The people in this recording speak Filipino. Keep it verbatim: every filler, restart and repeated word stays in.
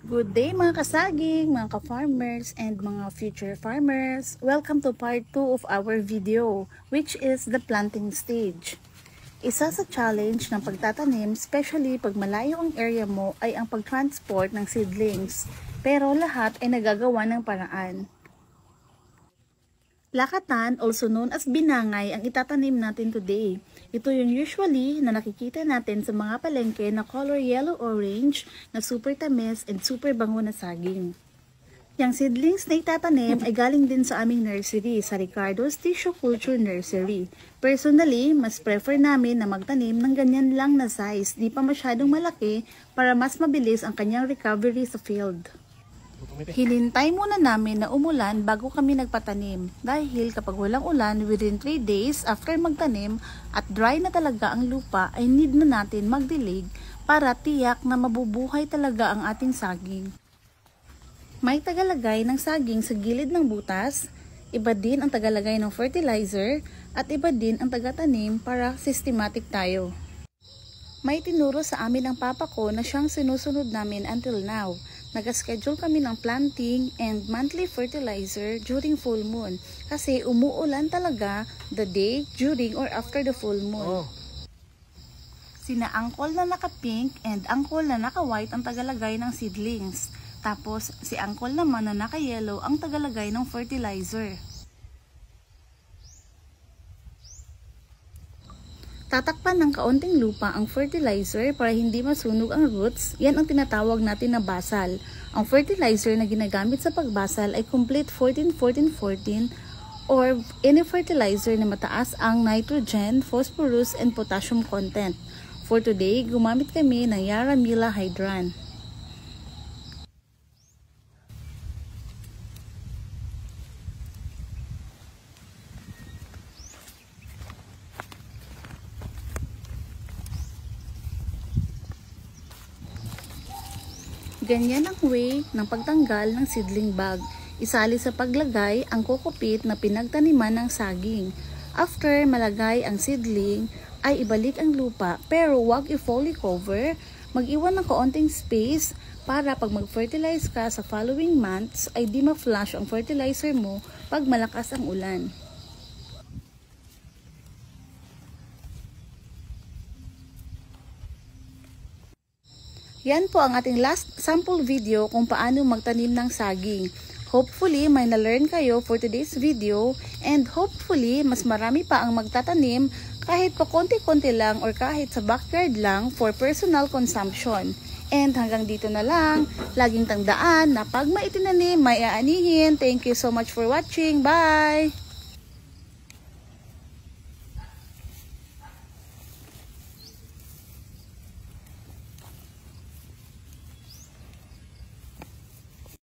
Good day mga kasaging, mga ka-farmers, and mga future farmers. Welcome to part two of our video, which is the planting stage. Isa sa challenge ng pagtatanim, especially pag malayo ang area mo, ay ang pag-transport ng seedlings. Pero lahat ay nagagawa ng paraan. Lakatan, also known as binangay, ang itatanim natin today. Ito yung usually na nakikita natin sa mga palengke na color yellow-orange na super tamis and super bango na saging. Yang seedlings na itatanim ay galing din sa aming nursery, sa Ricardo's Tissue Culture Nursery. Personally, mas prefer namin na magtanim ng ganyan lang na size, di pa masyadong malaki para mas mabilis ang kanyang recovery sa field. Hinintay muna namin na umulan bago kami nagpatanim dahil kapag walang ulan within three days after magtanim at dry na talaga ang lupa ay need na natin magdilig para tiyak na mabubuhay talaga ang ating saging. May tagalagay ng saging sa gilid ng butas, iba din ang tagalagay ng fertilizer at iba din ang tagatanim para systematic tayo. May tinuro sa amin ang papa ko na siyang sinusunod namin until now. Nag-schedule kami ng planting and monthly fertilizer during full moon kasi umuulan talaga the day, during, or after the full moon. Oh. Sina angkol na naka-pink and angkol na naka-white ang tagalagay ng seedlings. Tapos si angkol naman na naka-yellow ang tagalagay ng fertilizer. Tatakpan ng kaunting lupa ang fertilizer para hindi masunog ang roots. Yan ang tinatawag natin na basal. Ang fertilizer na ginagamit sa pagbasal ay complete fourteen fourteen fourteen or any fertilizer na mataas ang nitrogen, phosphorus, and potassium content. For today, gumamit kami ng Yaramila Hydran. Ganyan ang way ng pagtanggal ng seedling bag. Isali sa paglagay ang kokopit na pinagtaniman ng saging. After malagay ang seedling, ay ibalik ang lupa pero huwag i-fully cover. Mag-iwan ng kaunting space para pag mag-fertilize ka sa following months ay di ma-flush ang fertilizer mo pag malakas ang ulan. Yan po ang ating last sample video kung paano magtanim ng saging. Hopefully, may na-learn kayo for today's video and hopefully, mas marami pa ang magtatanim kahit pa konti-konti lang or kahit sa backyard lang for personal consumption. And hanggang dito na lang, laging tandaan na pag maitinanim, may aanihin. Thank you so much for watching. Bye!